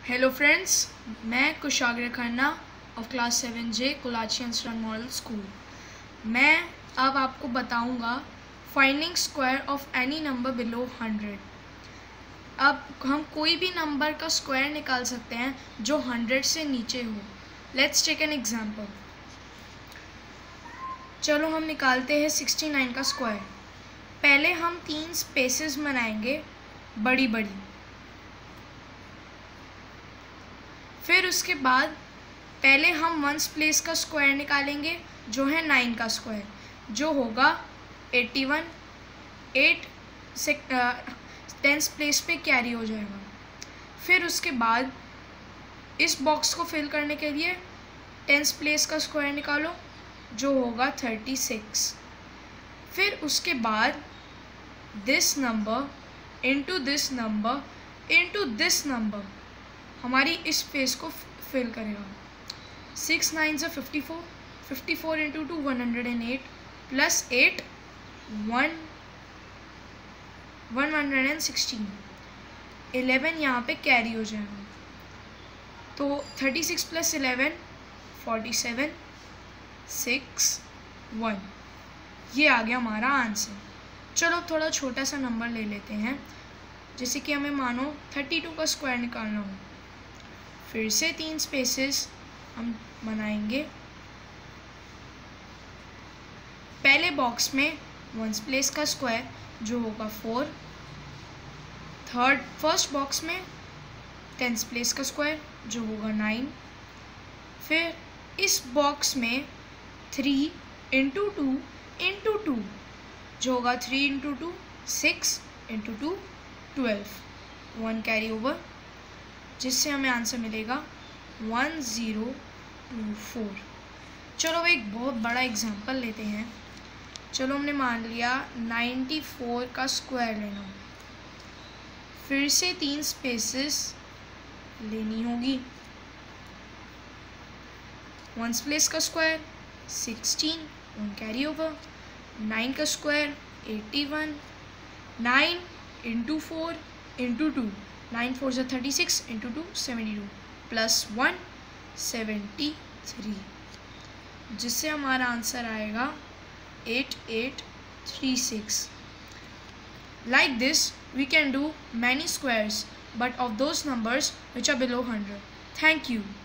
Hello friends, मैं Kushagra Khanna of class 7J Kolachi institute model school. मैं अब आपको बताऊंगा finding square of any number below 100। अब हम कोई भी नंबर का स्क्वायर निकाल सकते हैं जो 100 से नीचे हो। Let's take an example. चलो हम निकालते हैं 69 का स्क्वायर। पहले हम 3 स्पेसेस बनाएंगे बड़ी बड़ी, फिर उसके बाद पहले हम 1s प्लेस का स्क्वायर निकालेंगे जो है 9 का स्क्वायर, जो होगा 81। 8 से 10th प्लेस पे कैरी हो जाएगा। फिर उसके बाद इस बॉक्स को फिल करने के लिए 10th प्लेस का स्क्वायर निकालो जो होगा 36। फिर उसके बाद this number into this number into this number हमारी इस स्पेस को फिल करेगा। 6 9 54, 54 इंटू 2 108 प्लस 8 116। 11 यहाँ पे कैरी हो जाएगा, तो 36 प्लस 11 47 6 1, ये आ गया हमारा आंसर। चलो थोड़ा छोटा सा नंबर ले लेते हैं, जैसे कि हमें मानो 32 का स्क्वायर निकालना हो। फिर से 3 स्पेसेस हम बनाएंगे। पहले बॉक्स में 1s प्लेस का स्क्वायर जो होगा 4। फर्स्ट बॉक्स में 10th प्लेस का स्क्वायर जो होगा 9। फिर इस बॉक्स में 3 इंटू 2 इंटू 2 जो होगा 3 इंटू 2 6 इंटू 2 12, 1 कैरी ओवर, जिससे हमें आंसर मिलेगा 1024। चलो एक बहुत बड़ा एग्जांपल लेते हैं। चलो हमने मान लिया 94 का स्क्वायर लेना। फिर से 3 स्पेसेस लेनी होगी। 1s प्लेस का स्क्वायर 16, 1 कैरी ओवर। 9 का square 81, 9 into 4 into 2, 9 4 36 into 2 72 plus 1 73, जिससे हमारा आंसर आएगा 8836। Like this, we can do many squares, but of those numbers which are below 100. Thank you.